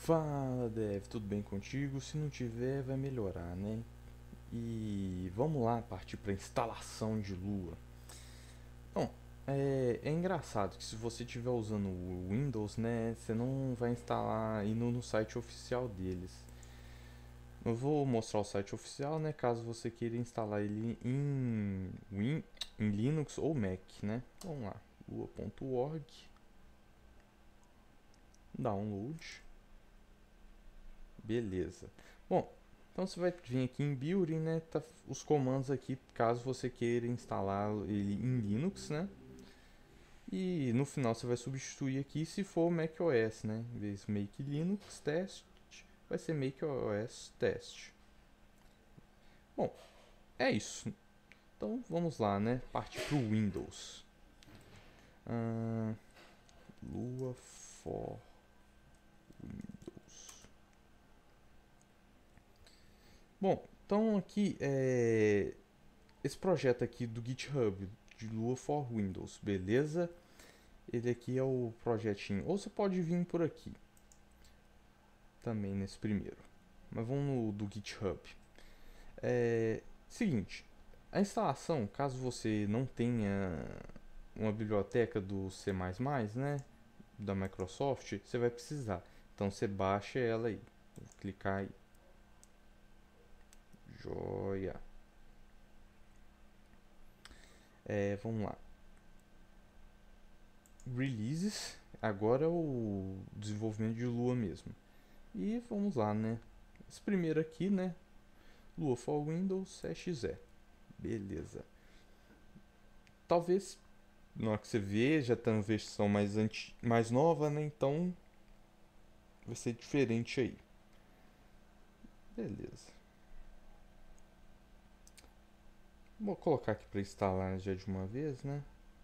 Fala, Dev, tudo bem contigo? Se não tiver, vai melhorar, né? E vamos lá partir para instalação de Lua. Bom, é engraçado que se você estiver usando o Windows, né, você não vai instalar indo no site oficial deles. Eu vou mostrar o site oficial, né, caso você queira instalar ele em Linux ou Mac, né? Vamos lá, lua.org, download. Beleza. Bom, então você vai vir aqui em Building, né? Tá os comandos aqui, caso você queira instalar ele em Linux, né? E no final você vai substituir aqui se for macOS, né? Em vez de make Linux test, vai ser macOS test. Bom, é isso. Então vamos lá, né? Partir para o Windows. Lua for Windows. Bom, então aqui esse projeto aqui do GitHub de Lua for Windows, beleza? Ele aqui é o projetinho. Ou você pode vir por aqui também nesse primeiro. Mas vamos no do GitHub. Seguinte, a instalação, caso você não tenha uma biblioteca do C++, né, da Microsoft, você vai precisar. Então você baixa ela aí. Vou clicar aí. Joia. Vamos lá. Releases. Agora é o desenvolvimento de Lua mesmo. E vamos lá, né? Esse primeiro aqui, né? Lua for Windows exe. Beleza. Talvez na hora que você vê já tá uma versão mais nova, né? Então vai ser diferente aí. Beleza. Vou colocar aqui para instalar já de uma vez, né?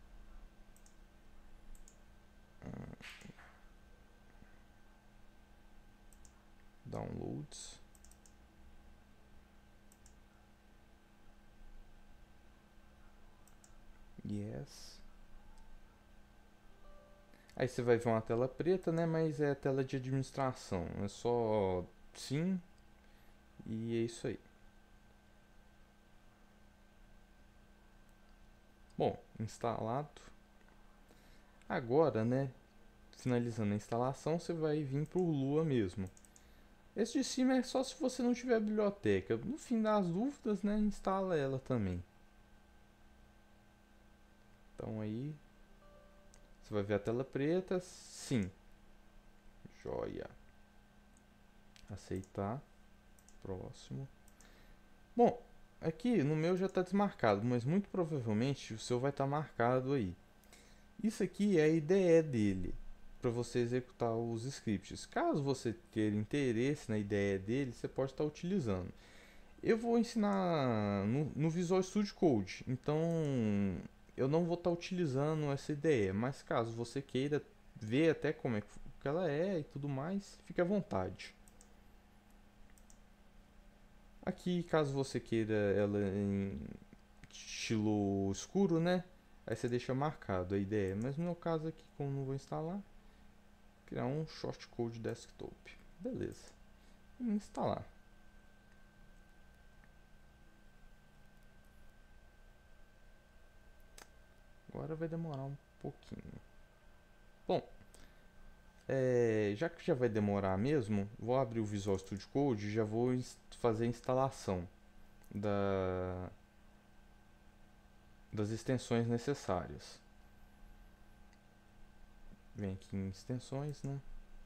Downloads. Yes. Aí você vai ver uma tela preta, né? Mas é a tela de administração. É só sim e é isso aí. Bom, instalado. Agora, né? Finalizando a instalação, você vai vir para o Lua mesmo. Esse de cima é só se você não tiver biblioteca. No fim das dúvidas, né? Instala ela também. Então aí você vai ver a tela preta. Sim. Joia. Aceitar. Próximo. Bom, aqui no meu já está desmarcado, mas muito provavelmente o seu vai estar marcado aí. Isso aqui é a ideia dele para você executar os scripts. Caso você queira interesse na ideia dele, você pode estar utilizando. Eu vou ensinar no Visual Studio Code, então eu não vou estar utilizando essa ideia, mas caso você queira ver até como é que ela é e tudo mais, fique à vontade. Aqui, caso você queira ela em estilo escuro, né? Aí você deixa marcado a ideia, mas no meu caso aqui, como não vou instalar, criar um shortcode desktop. Beleza. E instalar. Agora vai demorar um pouquinho. Bom, já que já vai demorar mesmo, vou abrir o Visual Studio Code e já vou fazer a instalação da, das extensões necessárias. Vem aqui em extensões, né?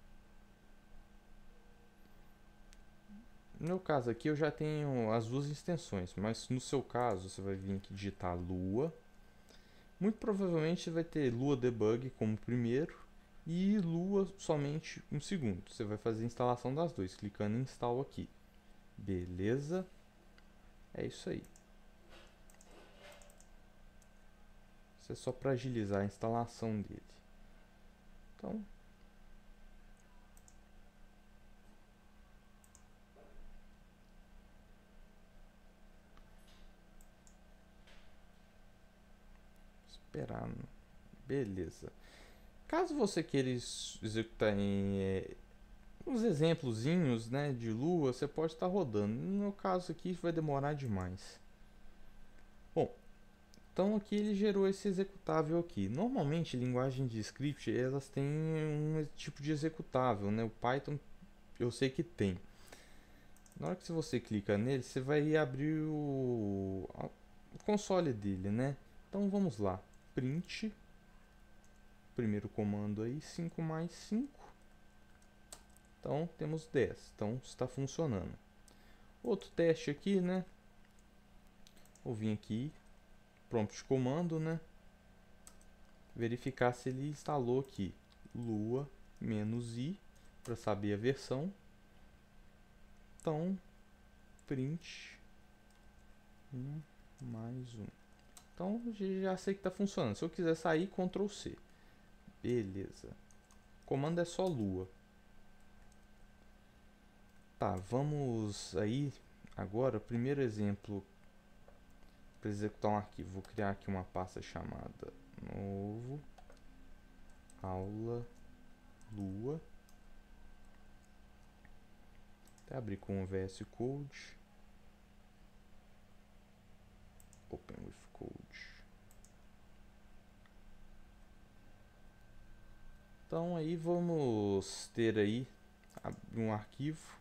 No meu caso aqui eu já tenho as duas extensões, mas no seu caso você vai vir aqui digitar Lua. Muito provavelmente você vai ter Lua Debug como primeiro e Lua somente um segundo. Você vai fazer a instalação das duas, clicando em Install aqui. Beleza? É isso aí. Isso é só para agilizar a instalação dele. Então, esperar. Beleza. Caso você queira executar em uns exemplozinhos, né, de lua, você pode estar rodando. No meu caso aqui vai demorar demais. Bom, então aqui ele gerou esse executável aqui. Normalmente linguagem de script elas têm um tipo de executável, né? O Python eu sei que tem. Na hora que você clica nele, você vai abrir o console dele, né? Então vamos lá, print, primeiro comando aí, 5 mais 5. Então temos 10, então está funcionando. Outro teste aqui, né? Vou vir aqui, prompt comando, né? Verificar se ele instalou aqui lua -i para saber a versão. Então print 1 mais 1. Então já sei que está funcionando. Se eu quiser sair, Ctrl C. Beleza. O comando é só lua. Tá, vamos aí agora, primeiro exemplo para executar um arquivo. Vou criar aqui uma pasta chamada novo aula lua. Até abrir com o VS Code. Open with Code. Então aí vamos ter aí um arquivo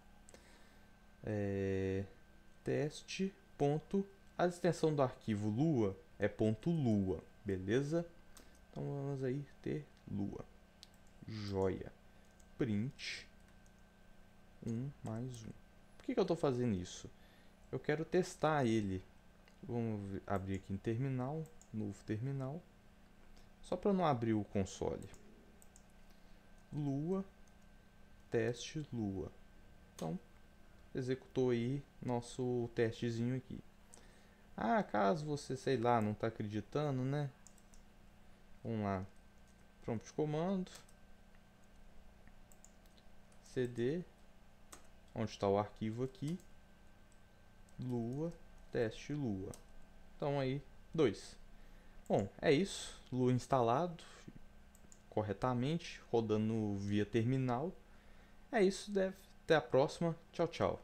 teste. A extensão do arquivo lua é .lua, beleza? Então vamos aí ter lua. Joia. Print 1 mais 1. Por que eu estou fazendo isso? Eu quero testar ele. Vamos abrir aqui em terminal, novo terminal. Só para não abrir o console. Lua, teste lua. Então, executou aí nosso testezinho aqui. Ah, caso você, sei lá, não está acreditando, né? Vamos lá. Prompt comando. cd. Onde está o arquivo aqui. Lua, teste lua. Então aí, 2. Bom, é isso. Lua instalado corretamente, rodando via terminal. É isso, até a próxima. Tchau, tchau.